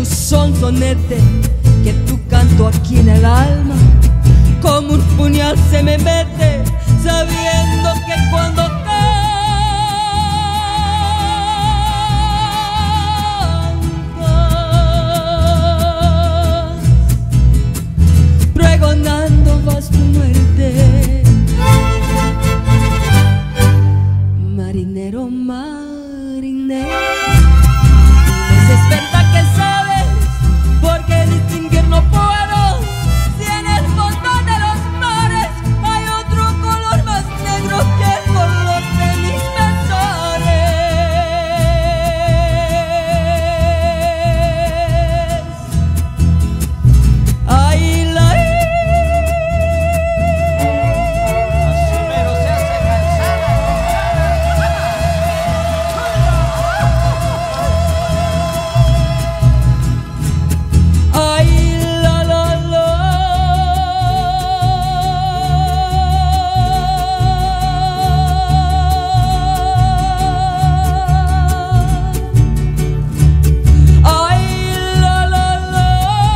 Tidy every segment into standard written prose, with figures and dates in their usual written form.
tu sonsonete, que tu canto aquí en el alma, como un puñal se me mete, sabiendo que cuando cantas, pregonando vas tu muerte. Marinero, marinero, es verdad que sabes, porque distinguir no puedo, si en el fondo de los mares hay otro color más negro que el color de mis pesares. Ay, la Así mero se hace cansada. ay, la, la, la. Ay, la, la, la.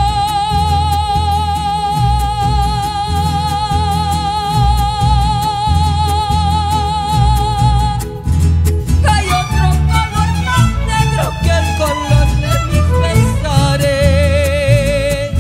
Hay otro color más negro que el color de mis pesares.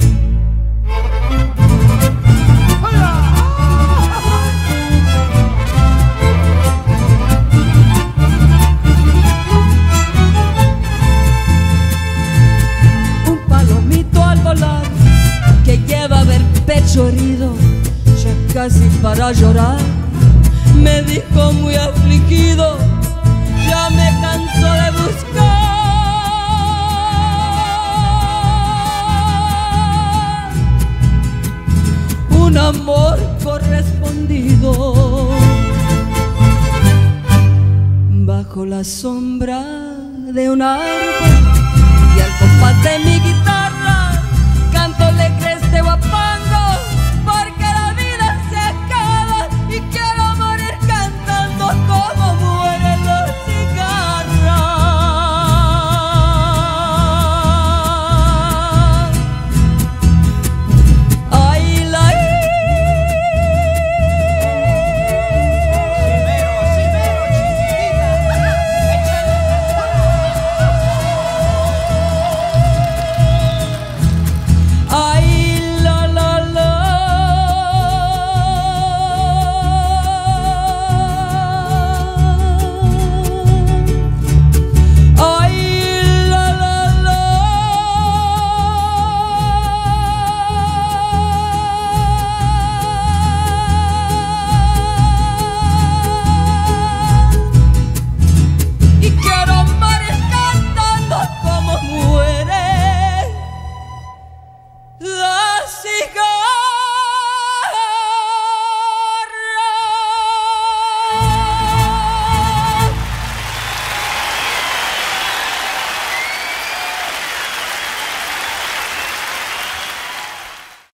Un palomito al volar que lleva a ver pecho herido, ya casi para llorar, me dijo muy afligido, ya me canso de buscar un amor correspondido bajo la sombra de un árbol y al compás de mi guitarra